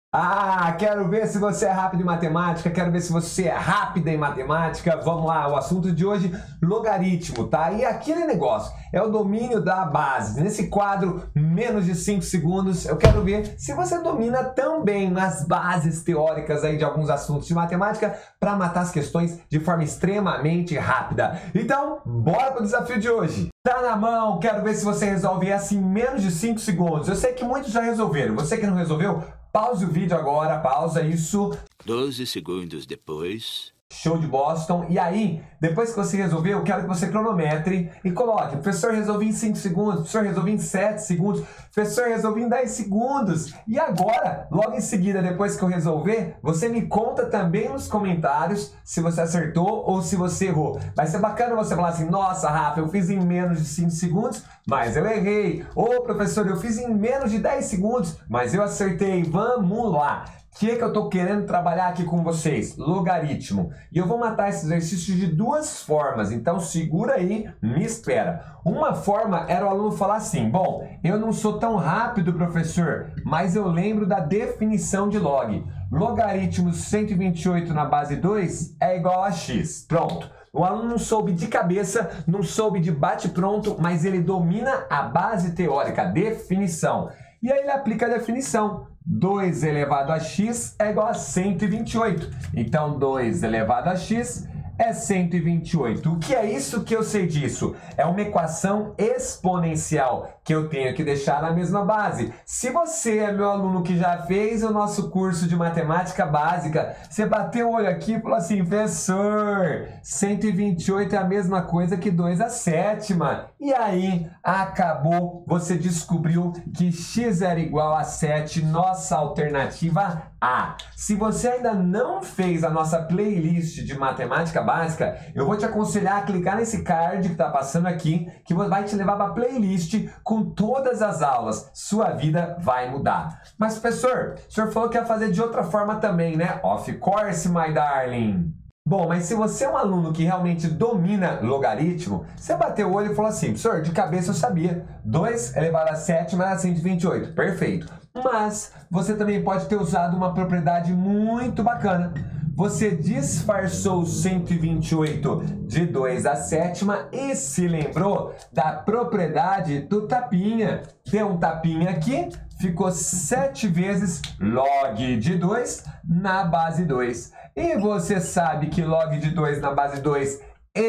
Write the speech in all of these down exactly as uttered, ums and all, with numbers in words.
Ah, quero ver se você é rápido em matemática, quero ver se você é rápida em matemática. Vamos lá, o assunto de hoje, logaritmo, tá? E aquele negócio, é o domínio da base. Nesse quadro, menos de cinco segundos, eu quero ver se você domina também as bases teóricas aí de alguns assuntos de matemática para matar as questões de forma extremamente rápida. Então, bora pro desafio de hoje. Tá na mão, quero ver se você resolve essa em menos de cinco segundos. Eu sei que muitos já resolveram, você que não resolveu, pause o vídeo agora, pausa isso. doze segundos depois. Show de Boston. E aí, depois que você resolver, eu quero que você cronometre e coloque: professor, resolvi em cinco segundos, professor, resolvi em sete segundos, professor, resolvi em dez segundos. E agora, logo em seguida, depois que eu resolver, você me conta também nos comentários se você acertou ou se você errou. Vai ser bacana você falar assim: nossa, Rafa, eu fiz em menos de cinco segundos, mas eu errei. Ou, professor, eu fiz em menos de dez segundos, mas eu acertei. Vamos lá. O que é que eu estou querendo trabalhar aqui com vocês? Logaritmo. E eu vou matar esse exercício de duas formas, então segura aí, me espera. Uma forma era o aluno falar assim: bom, eu não sou tão rápido, professor, mas eu lembro da definição de log. Logaritmo cento e vinte e oito na base dois é igual a x. Pronto. O aluno não soube de cabeça, não soube de bate-pronto, mas ele domina a base teórica, a definição. E aí ele aplica a definição. dois elevado a x é igual a cento e vinte e oito. Então, dois elevado a x é cento e vinte e oito. O que é isso que eu sei disso? É uma equação exponencial que eu tenho que deixar na mesma base. Se você é meu aluno que já fez o nosso curso de matemática básica, você bateu o olho aqui e falou assim: professor, cento e vinte e oito é a mesma coisa que dois à sétima. E aí, acabou, você descobriu que x era igual a sete, nossa alternativa A. Se você ainda não fez a nossa playlist de matemática básica, eu vou te aconselhar a clicar nesse card que está passando aqui, que vai te levar para a playlist com todas as aulas. Sua vida vai mudar. Mas, professor, o senhor falou que ia fazer de outra forma também, né? Of course, my darling. Bom, mas se você é um aluno que realmente domina logaritmo, você bateu o olho e falou assim: professor, de cabeça eu sabia, dois elevado a sete mais a cento e vinte e oito. Perfeito. Mas você também pode ter usado uma propriedade muito bacana. Você disfarçou cento e vinte e oito de dois à sétima e se lembrou da propriedade do tapinha. Deu um tapinha aqui, ficou sete vezes log de dois na base dois. E você sabe que log de dois na base dois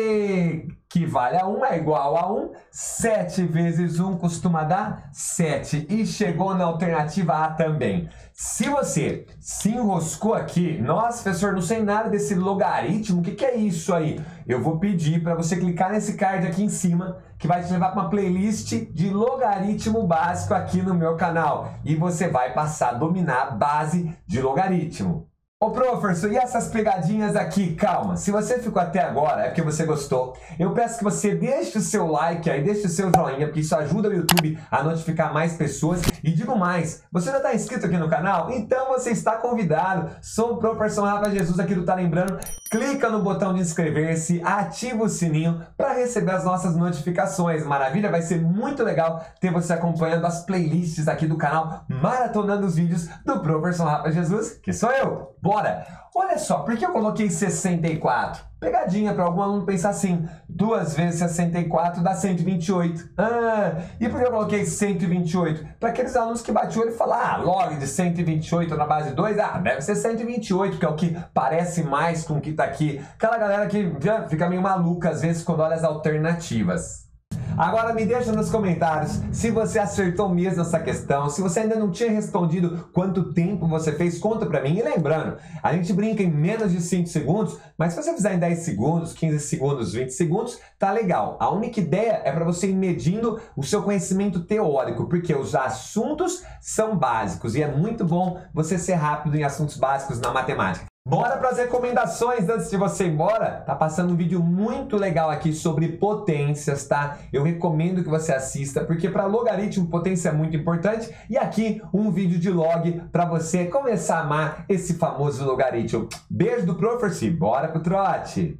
equivale a um, é igual a um. sete vezes um costuma dar sete. E chegou na alternativa A também. Se você se enroscou aqui: nossa, professor, não sei nada desse logaritmo, o que, que é isso aí? Eu vou pedir para você clicar nesse card aqui em cima, que vai te levar para uma playlist de logaritmo básico aqui no meu canal. E você vai passar a dominar a base de logaritmo. Ô professor, e essas pegadinhas aqui? Calma, se você ficou até agora é porque você gostou. Eu peço que você deixe o seu like aí, deixe o seu joinha, porque isso ajuda o YouTube a notificar mais pessoas. E digo mais, você já está inscrito aqui no canal? Então você está convidado. Sou o professor Rafa Jesus aqui do Tá Lembrando. Clica no botão de inscrever-se, ativa o sininho para receber as nossas notificações. Maravilha? Vai ser muito legal ter você acompanhando as playlists aqui do canal, maratonando os vídeos do professor Rafa Jesus, que sou eu. Bora! Olha só, por que eu coloquei sessenta e quatro? Pegadinha para algum aluno pensar assim: duas vezes sessenta e quatro dá cento e vinte e oito. Ah, e por que eu coloquei cento e vinte e oito? Para aqueles alunos que batem o olho e falam: ah, log de cento e vinte e oito na base dois, ah, deve ser cento e vinte e oito, que é o que parece mais com o que está aqui. Aquela galera que já fica meio maluca às vezes quando olha as alternativas. Agora me deixa nos comentários se você acertou mesmo essa questão, se você ainda não tinha respondido quanto tempo você fez, conta pra mim. E lembrando, a gente brinca em menos de cinco segundos, mas se você fizer em dez segundos, quinze segundos, vinte segundos, tá legal. A única ideia é para você ir medindo o seu conhecimento teórico, porque os assuntos são básicos e é muito bom você ser rápido em assuntos básicos na matemática. Bora para as recomendações antes de você ir embora? Tá passando um vídeo muito legal aqui sobre potências, tá? Eu recomendo que você assista, porque para logaritmo potência é muito importante. E aqui um vídeo de log para você começar a amar esse famoso logaritmo. Beijo do professor, bora pro trote!